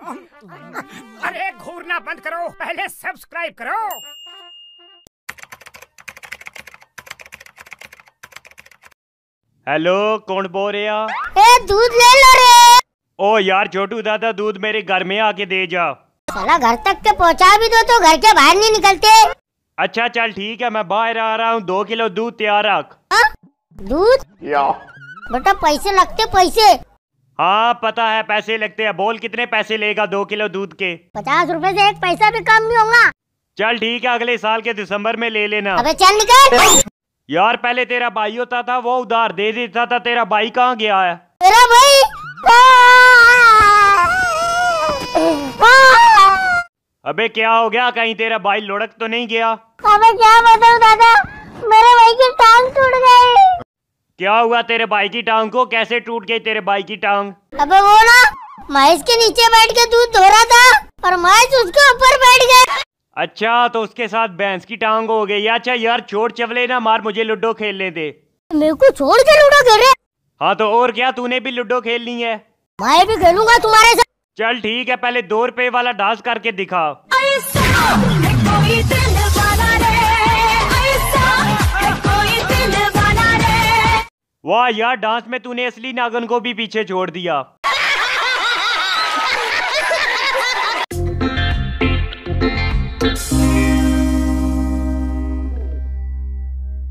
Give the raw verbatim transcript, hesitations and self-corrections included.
अरे घूरना बंद करो, पहले सब्सक्राइब करो। हेलो, कौन बोल रहा? ए दूध ले लो रे। ओ यार छोटू दादा, दूध मेरे घर में आके दे जा। साला घर तक के पहुंचा भी दो तो घर के बाहर नहीं निकलते। अच्छा चल ठीक है, मैं बाहर आ रहा हूँ, दो किलो दूध तैयार रख। दूध? बेटा पैसे लगते पैसे। हाँ पता है पैसे लगते हैं, बोल कितने पैसे लेगा दो किलो दूध के? पचास रुपए से एक पैसा भी कम नहीं होगा। चल ठीक है, अगले साल के दिसंबर में ले लेना। अबे चल निकल। यार पहले तेरा भाई होता था, वो उधार दे देता था, तेरा भाई कहाँ गया है? तेरा भाई? अबे क्या हो गया, कहीं तेरा भाई लुढ़क तो नहीं गया? अबे क्या बताऊं दादा, मेरे भाई की टांग टूट गई। क्या हुआ तेरे भाई की टांग को? कैसे टूट गई तेरे भाई की टांग? अबे वो ना महेश के नीचे बैठ के दूध धो रहा था और महेश उसके ऊपर बैठ गया। अच्छा तो उसके साथ भैंस की टांग हो गई। अच्छा यार छोड़ चवले ना मार, मुझे लूडो खेलने दे। मेरे को छोड़ के लूडो खेल रहे? हाँ तो और क्या, तूने भी लूडो खेलनी है? मैं भी खेलूंगा तुम्हारे साथ। चल ठीक है, पहले दो रुपए वाला डांस करके दिखा। वाह यार, डांस में तूने असली नागन को भी पीछे छोड़ दिया।